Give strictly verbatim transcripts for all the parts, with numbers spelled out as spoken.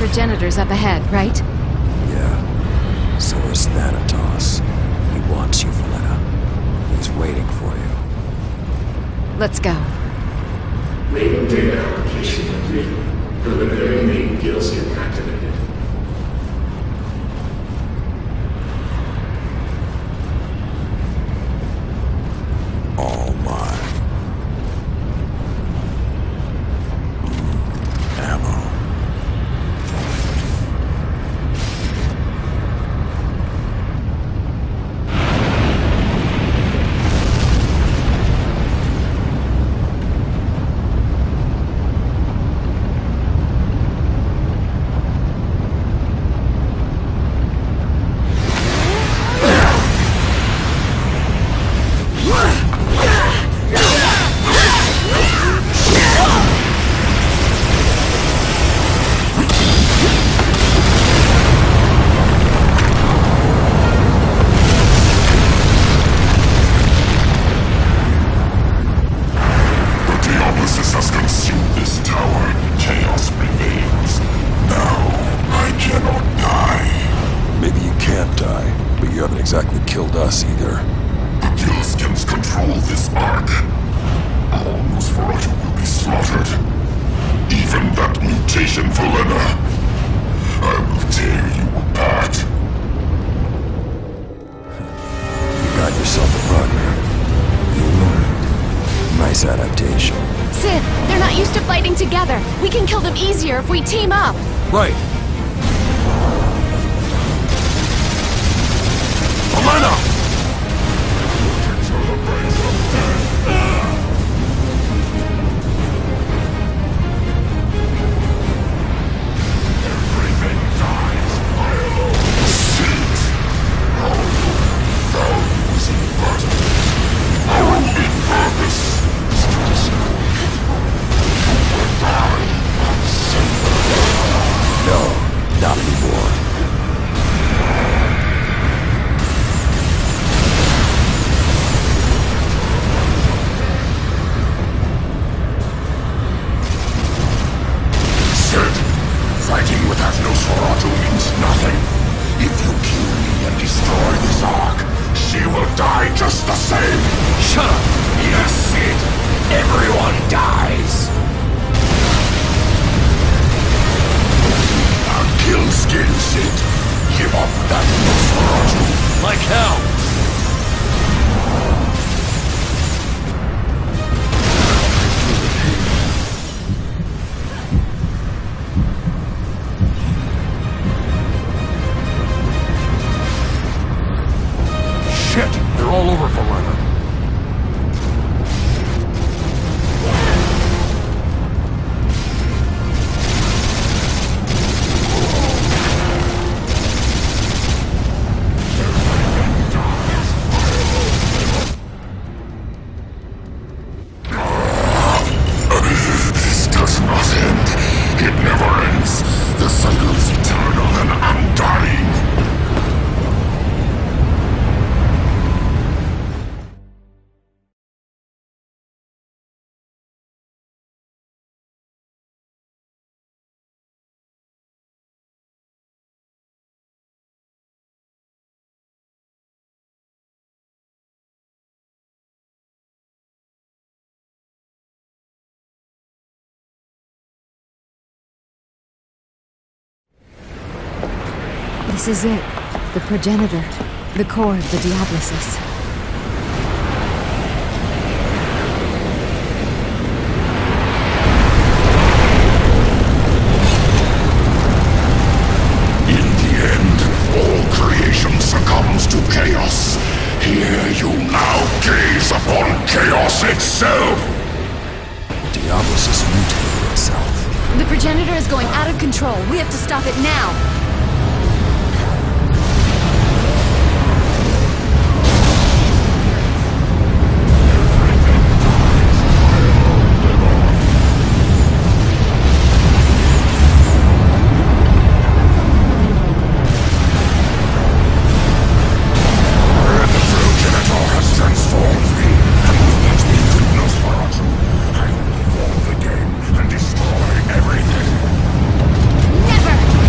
Progenitor's up ahead, right? Yeah. So is Thanatos. He wants you, Valena. He's waiting for you. Let's go. Latent data application complete. Preliminary main kill skin activated. All mine. Mm, ammo. Adaptation. Sid, they're not used to fighting together. We can kill them easier if we team up. Right. Valena! This is it. The Progenitor. The core of the Diablosis. In the end, all creation succumbs to chaos. Here you now gaze upon chaos itself! The Diablosis mutated itself. The Progenitor is going out of control. We have to stop it now. Everything. Never!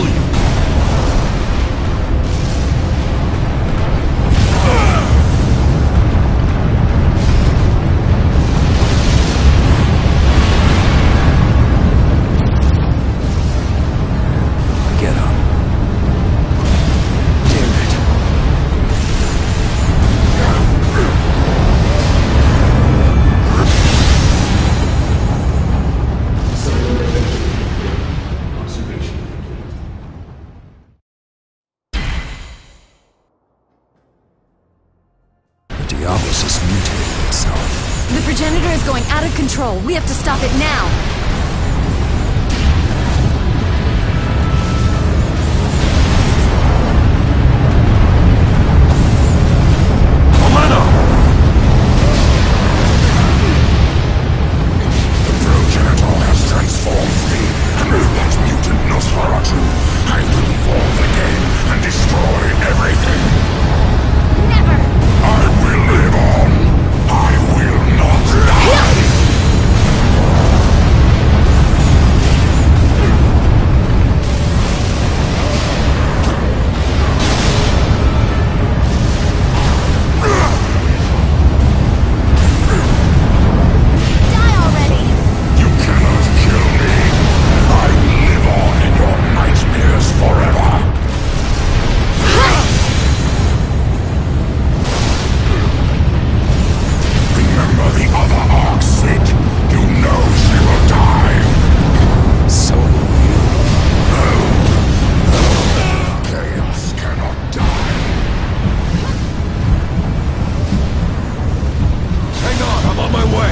you! Get up. Damn it. Observation. The Diablos has mutated itself. The progenitor is going out of control. We have to stop it now. The progenitor has transformed me, and with that mutant Nosferatu, I will evolve again and destroy everything. Never! I will live on. I will not die. Die already! You cannot kill me. I will live on in your nightmares forever. Remember the other Arc-Sith. You know she will die. So will you. Chaos cannot die. Hang on, I'm on my way!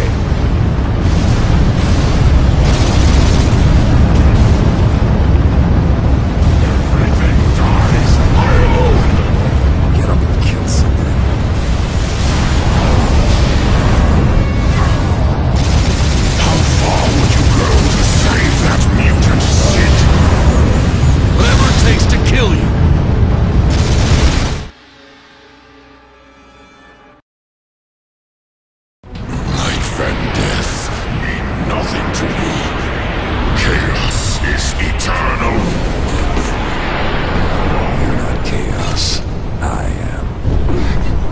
Everything dies. I alone. Get up and kill something. How far would you go to save that mutant Sith? Whatever it takes to kill you! Life and death mean nothing to me. Chaos is eternal. You're not chaos. I am.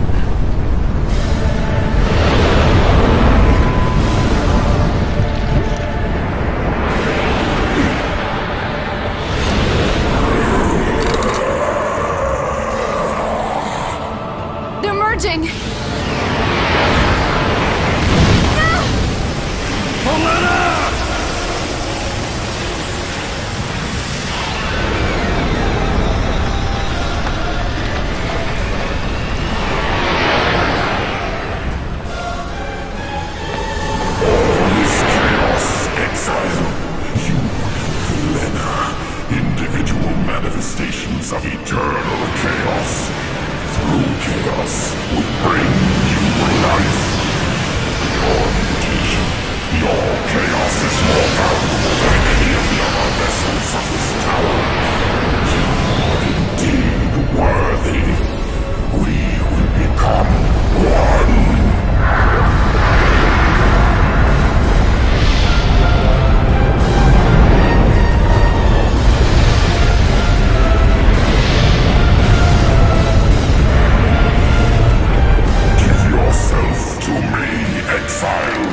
They're merging! Is chaos exile? You, Helena, individual manifestations of eternal chaos. Through chaos, we bring you life. Your mutation, your chaos is more valuable than any of the other vessels of this tower. You are indeed worthy. We will become one. Give yourself to me, exile.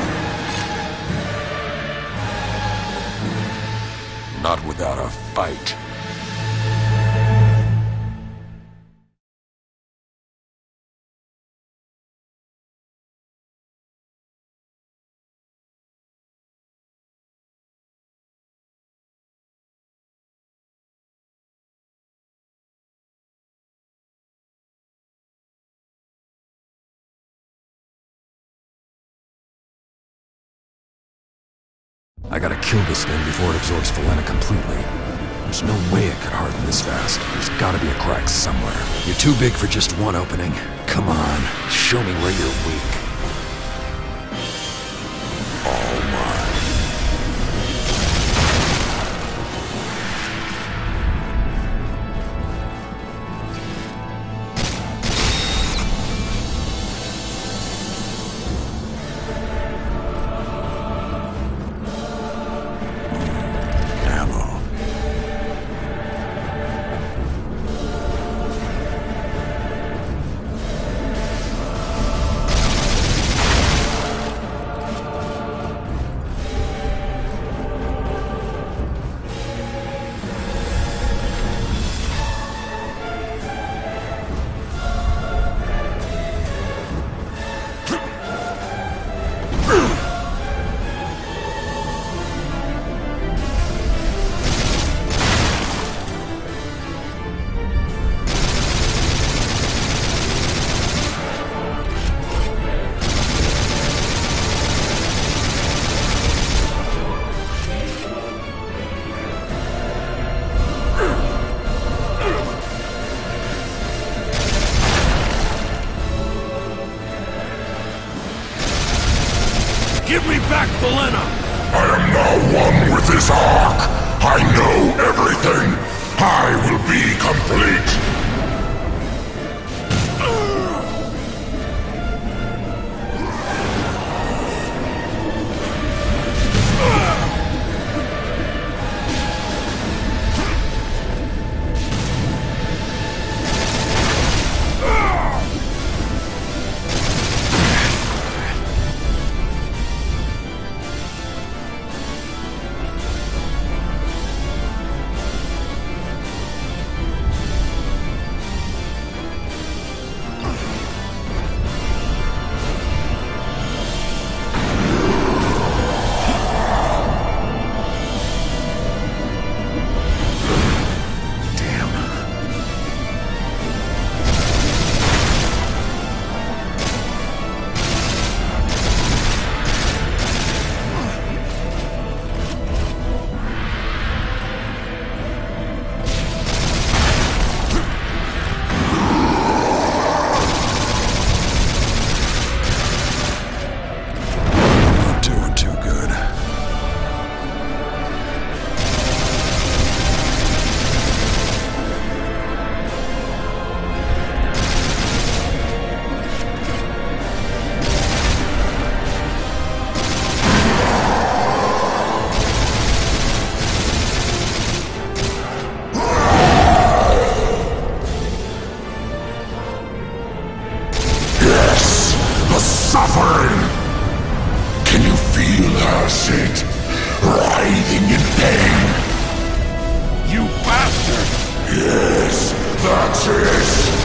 Not without a fight. I gotta kill this thing before it absorbs Felena completely. There's no way it could harden this fast. There's gotta be a crack somewhere. You're too big for just one opening. Come on, show me where you're weak. All mine. Valena! I am now one with this ark. I know everything. I will be complete. Suffering! Can you feel her, Sid? Writhing in pain? You bastard! Yes, that's it!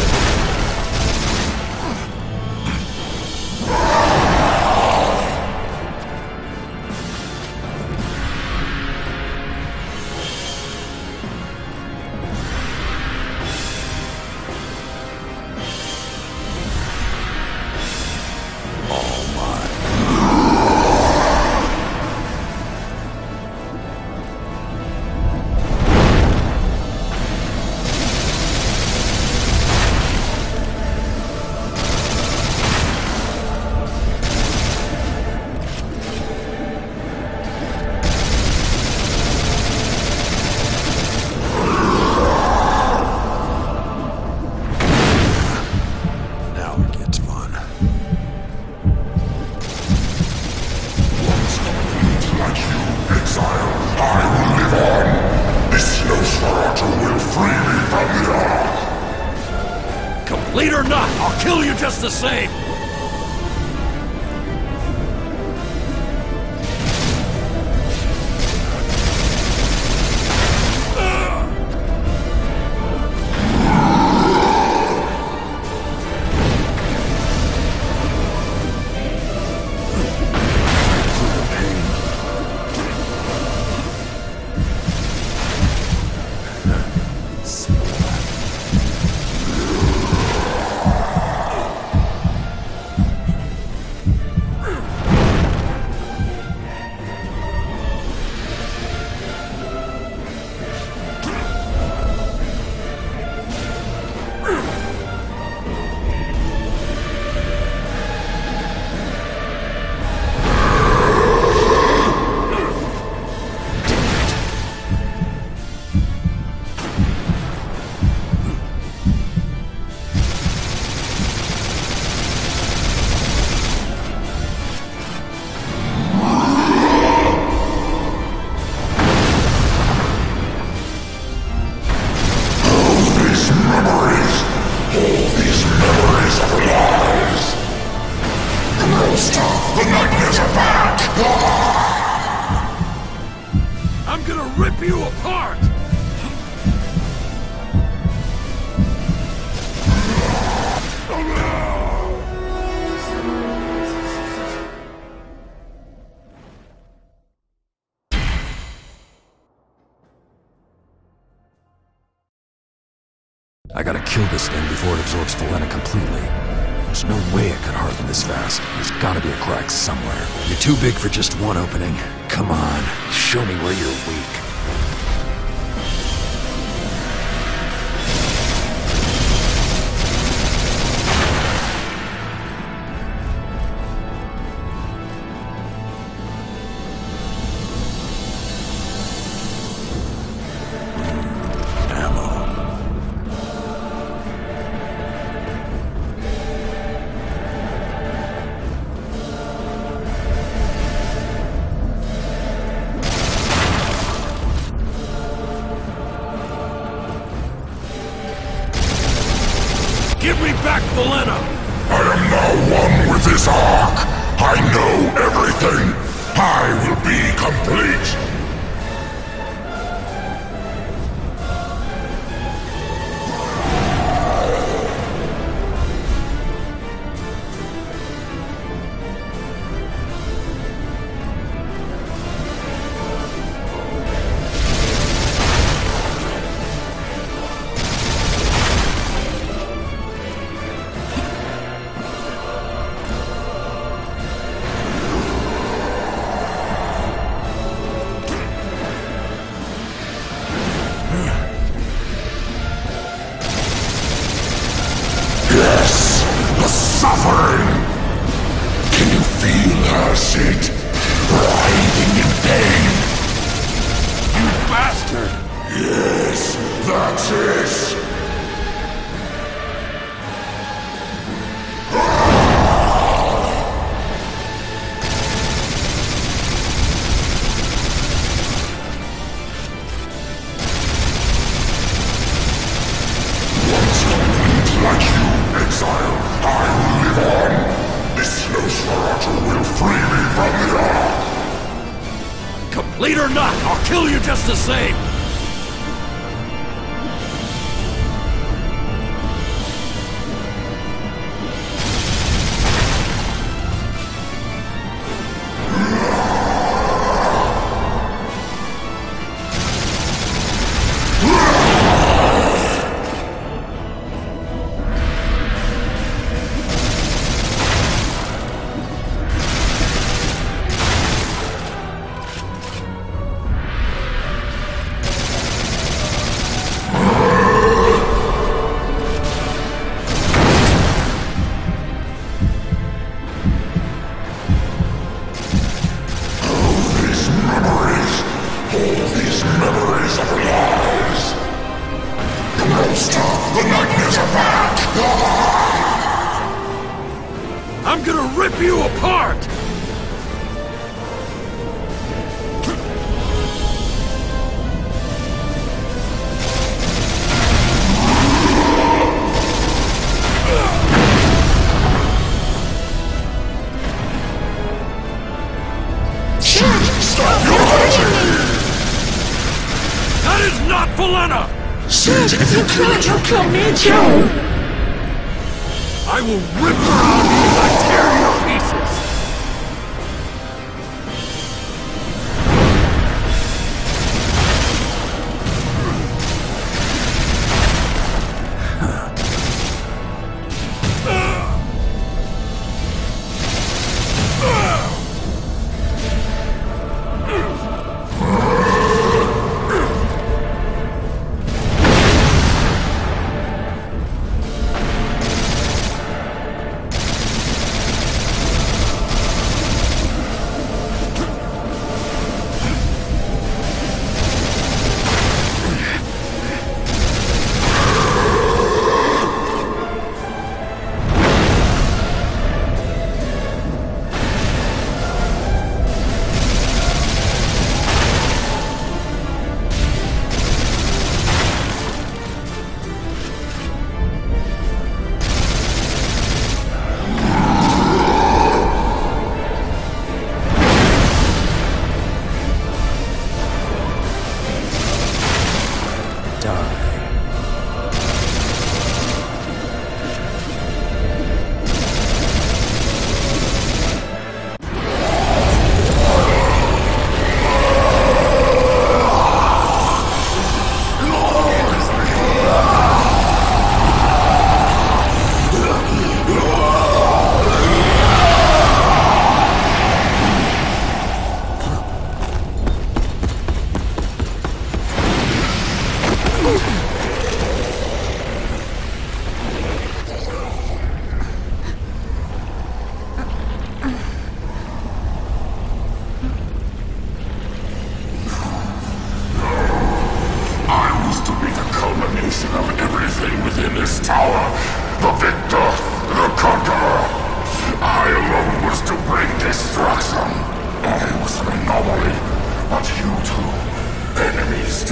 Complete or not, I'll kill you just the same! The nightmares are back! I'm gonna rip you apart! I gotta kill this thing before it absorbs Valena completely. There's no way it could harden this fast. There's gotta be a crack somewhere. You're too big for just one opening. Come on, show me where you're weak. back Valena! I am now one with this Ark. I know everything. I will be complete. Complete or not, I'll kill you just the same! I'm gonna rip you apart! Stop your fighting! That is not Valena! Sid, if you kill it, you kill me too! I will rip her out as I tear you to pieces!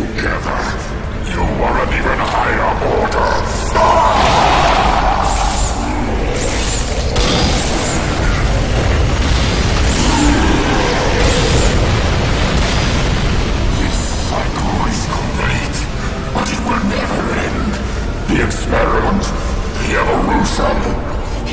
Together, you are an even higher order. Ah! variant, the evolution.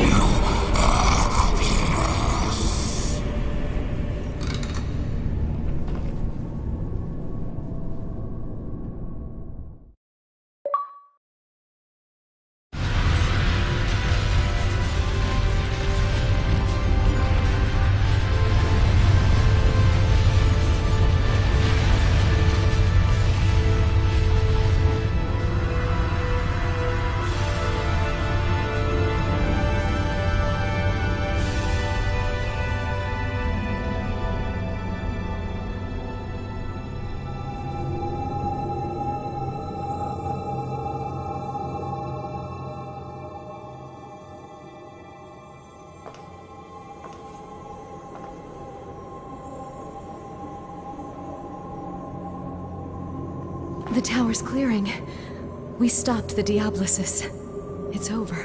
The tower's clearing. We stopped the Diablosis. It's over.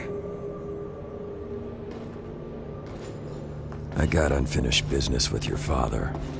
I got unfinished business with your father.